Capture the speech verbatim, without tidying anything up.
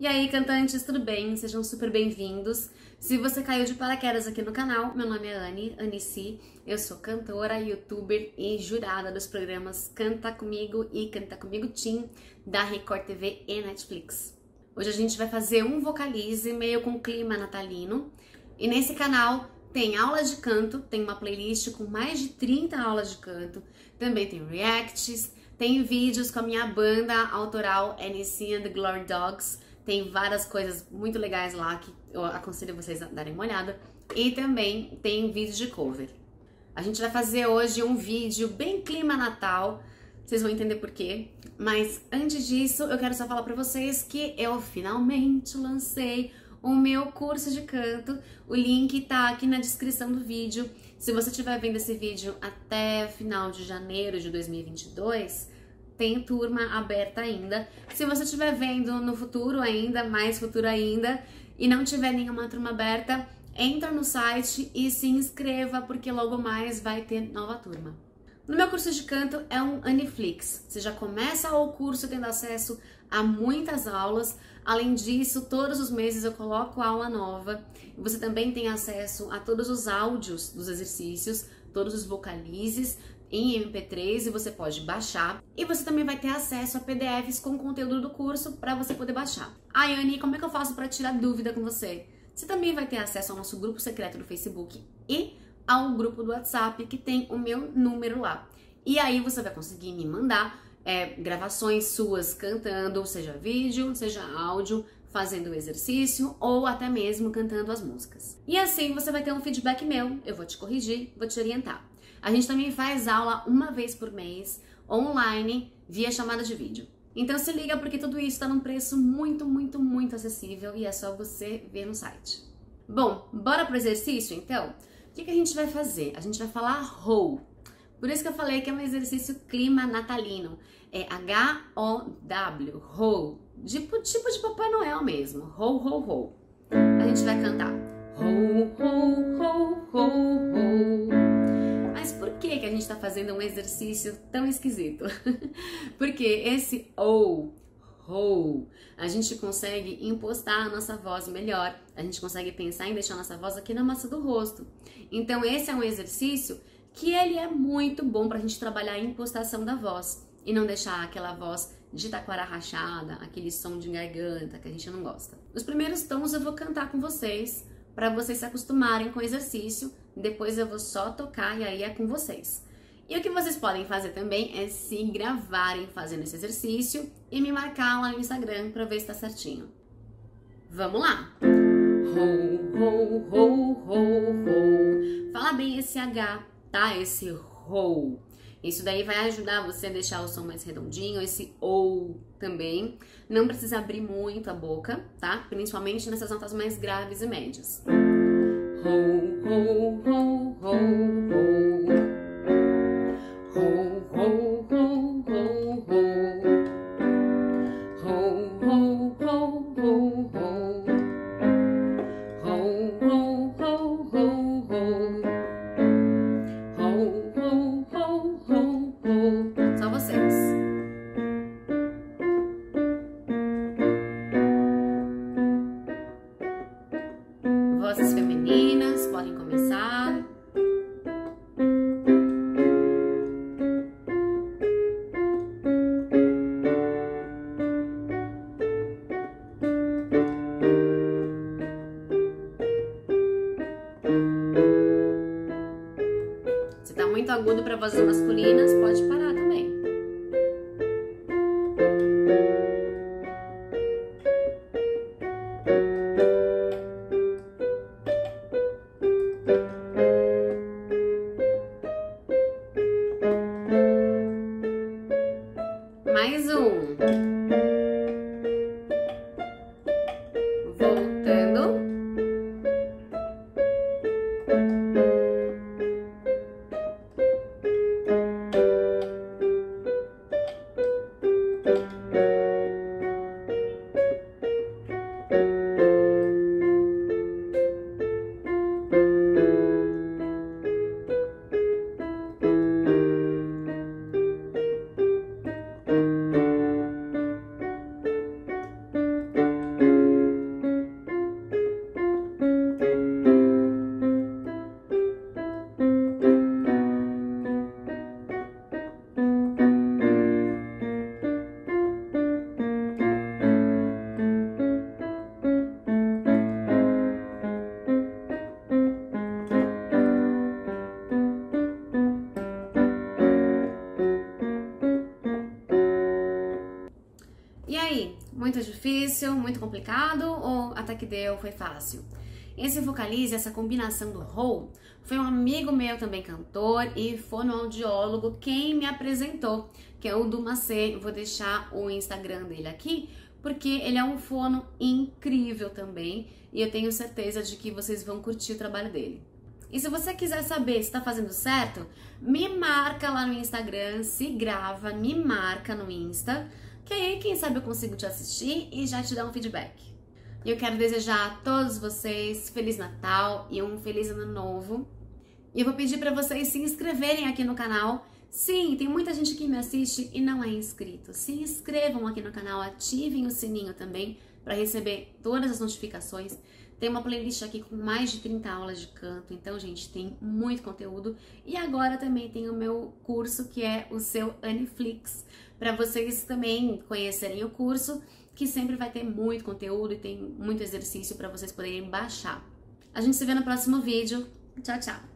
E aí, cantantes, tudo bem? Sejam super bem-vindos. Se você caiu de paraquedas aqui no canal, meu nome é Anne, Anne C. Eu sou cantora, youtuber e jurada dos programas Canta Comigo e Canta Comigo Team da Record T V e Netflix. Hoje a gente vai fazer um vocalize meio com clima natalino. E nesse canal tem aulas de canto, tem uma playlist com mais de trinta aulas de canto. Também tem reacts, tem vídeos com a minha banda autoral Anne C and the Glory Dogs. Tem várias coisas muito legais lá que eu aconselho vocês a darem uma olhada. E também tem vídeos de cover. A gente vai fazer hoje um vídeo bem clima natal. Vocês vão entender por quê. Mas antes disso, eu quero só falar pra vocês que eu finalmente lancei o meu curso de canto. O link tá aqui na descrição do vídeo. Se você estiver vendo esse vídeo até final de janeiro de dois mil e vinte e dois... tem turma aberta ainda. Se você estiver vendo no futuro ainda, mais futuro ainda, e não tiver nenhuma turma aberta, entra no site e se inscreva, porque logo mais vai ter nova turma. No meu curso de canto é um Aniflix. Você já começa o curso tendo acesso a muitas aulas. Além disso, todos os meses eu coloco aula nova. Você também tem acesso a todos os áudios dos exercícios, todos os vocalizes, em M P três, e você pode baixar. E você também vai ter acesso a P D Fs com conteúdo do curso para você poder baixar. Ai, Anne, como é que eu faço para tirar dúvida com você? Você também vai ter acesso ao nosso grupo secreto do Facebook e ao grupo do WhatsApp, que tem o meu número lá. E aí você vai conseguir me mandar é, gravações suas cantando, seja vídeo, seja áudio, fazendo o exercício ou até mesmo cantando as músicas. E assim você vai ter um feedback meu, eu vou te corrigir, vou te orientar. A gente também faz aula uma vez por mês, online, via chamada de vídeo. Então se liga, porque tudo isso está num preço muito, muito, muito acessível e é só você ver no site. Bom, bora pro exercício então? O que, que a gente vai fazer? A gente vai falar ho. Por isso que eu falei que é um exercício clima natalino. É H O W, ho. Tipo, tipo de Papai Noel mesmo. Ho, ho, ho. A gente vai cantar ho, ho, ho, ho, ho. Mas por que que a gente tá fazendo um exercício tão esquisito? Porque esse o, ho, a gente consegue impostar a nossa voz melhor, a gente consegue pensar em deixar a nossa voz aqui na massa do rosto. Então esse é um exercício que ele é muito bom pra gente trabalhar a impostação da voz e não deixar aquela voz de taquara rachada, aquele som de garganta que a gente não gosta. Os primeiros tons eu vou cantar com vocês, para vocês se acostumarem com o exercício. Depois eu vou só tocar e aí é com vocês. E o que vocês podem fazer também é se gravarem fazendo esse exercício e me marcar lá no Instagram para ver se tá certinho. Vamos lá! Ho, ho, ho, ho, ho. Fala bem esse H, tá? Esse ho. Isso daí vai ajudar você a deixar o som mais redondinho, esse ou também. Não precisa abrir muito a boca, tá? Principalmente nessas notas mais graves e médias. Ho, ho, ho, ho, ho. Ho, ho, ho, ho, ho. Ho, ho, ho, ho, ho. Ho, ho, ho, ho, ho. Só vocês. Vozes femininas podem começar. Se tá muito agudo para vozes masculinas, pode parar também. Mais um. Voltando. muito difícil, muito complicado ou até que deu, foi fácil? Esse vocalize, essa combinação do roll, foi um amigo meu também cantor e fonoaudiólogo quem me apresentou, que é o Dumacê. Vou deixar o Instagram dele aqui, porque ele é um fono incrível também e eu tenho certeza de que vocês vão curtir o trabalho dele. E se você quiser saber se está fazendo certo, me marca lá no Instagram, se grava, me marca no Insta, que aí quem sabe eu consigo te assistir e já te dar um feedback. E eu quero desejar a todos vocês Feliz Natal e um Feliz Ano Novo. E eu vou pedir para vocês se inscreverem aqui no canal. Sim, tem muita gente que me assiste e não é inscrito. Se inscrevam aqui no canal, ativem o sininho também para receber todas as notificações. Tem uma playlist aqui com mais de trinta aulas de canto, então, gente, tem muito conteúdo. E agora também tem o meu curso, que é o seu Aniflix, para vocês também conhecerem o curso, que sempre vai ter muito conteúdo e tem muito exercício para vocês poderem baixar. A gente se vê no próximo vídeo. Tchau, tchau!